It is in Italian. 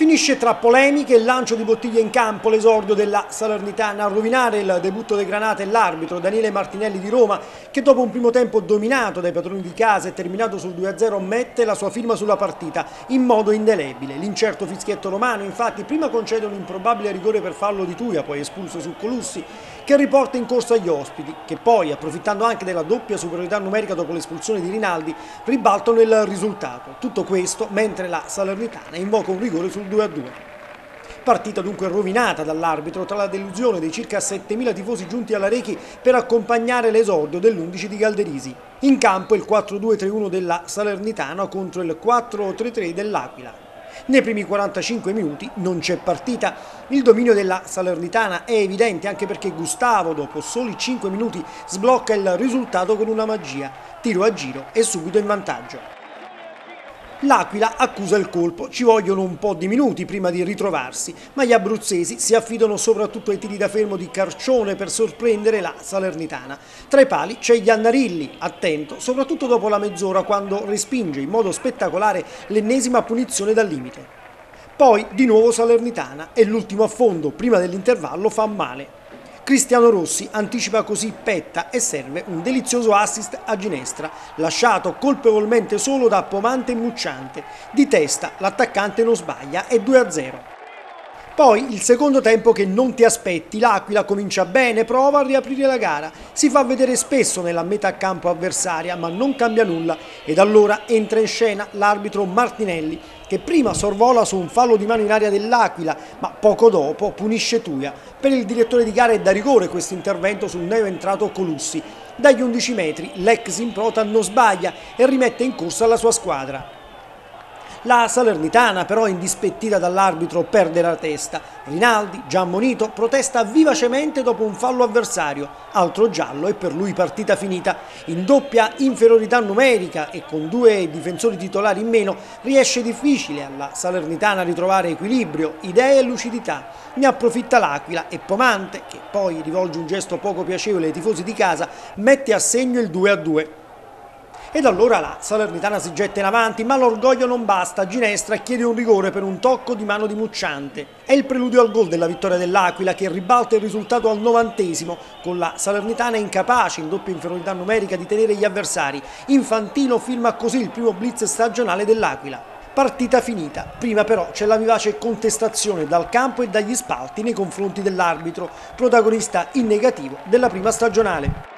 Finisce tra polemiche e lancio di bottiglie in campo l'esordio della Salernitana. A rovinare il debutto dei Granata e l'arbitro Daniele Martinelli di Roma, che dopo un primo tempo dominato dai padroni di casa e terminato sul 2-0 mette la sua firma sulla partita in modo indelebile. L'incerto fischietto romano infatti prima concede un improbabile rigore per fallo di Tuia, poi espulso su Colussi, che riporta in corsa gli ospiti, che poi, approfittando anche della doppia superiorità numerica dopo l'espulsione di Rinaldi, ribaltano il risultato. Tutto questo mentre la Salernitana invoca un rigore sul 2-2. Partita dunque rovinata dall'arbitro tra la delusione dei circa 7.000 tifosi giunti alla Rechi per accompagnare l'esordio dell'11 di Galderisi. In campo il 4-2-3-1 della Salernitana contro il 4-3-3 dell'Aquila. Nei primi 45 minuti non c'è partita. Il dominio della Salernitana è evidente anche perché Gustavo, dopo soli 5 minuti, sblocca il risultato con una magia. Tiro a giro e subito in vantaggio. L'Aquila accusa il colpo, ci vogliono un po' di minuti prima di ritrovarsi, ma gli abruzzesi si affidano soprattutto ai tiri da fermo di Carcione per sorprendere la Salernitana. Tra i pali c'è Iannarilli, attento, soprattutto dopo la mezz'ora quando respinge in modo spettacolare l'ennesima punizione dal limite. Poi di nuovo Salernitana e l'ultimo affondo prima dell'intervallo fa male. Cristiano Rossi anticipa così Petta e serve un delizioso assist a Ginestra, lasciato colpevolmente solo da Pomante e Mucciante. Di testa l'attaccante non sbaglia e 2-0. Poi il secondo tempo che non ti aspetti, l'Aquila comincia bene, prova a riaprire la gara, si fa vedere spesso nella metà campo avversaria ma non cambia nulla ed allora entra in scena l'arbitro Martinelli che prima sorvola su un fallo di mano in area dell'Aquila ma poco dopo punisce Tuia. Per il direttore di gara è da rigore questo intervento sul neo entrato Colussi. Dagli 11 metri l'ex improta non sbaglia e rimette in corsa la sua squadra. La Salernitana però, indispettita dall'arbitro, perde la testa. Rinaldi, già ammonito, protesta vivacemente dopo un fallo avversario. Altro giallo e per lui partita finita. In doppia inferiorità numerica e con 2 difensori titolari in meno riesce difficile alla Salernitana ritrovare equilibrio, idee e lucidità. Ne approfitta l'Aquila e Pomante, che poi rivolge un gesto poco piacevole ai tifosi di casa, mette a segno il 2-2. Ed allora la Salernitana si getta in avanti, ma l'orgoglio non basta. Ginestra chiede un rigore per un tocco di mano di Mucciante. È il preludio al gol della vittoria dell'Aquila che ribalta il risultato al 90°, con la Salernitana incapace in doppia inferiorità numerica di tenere gli avversari. Infantino firma così il primo blitz stagionale dell'Aquila. Partita finita, prima però c'è la vivace contestazione dal campo e dagli spalti nei confronti dell'arbitro, protagonista in negativo della prima stagionale.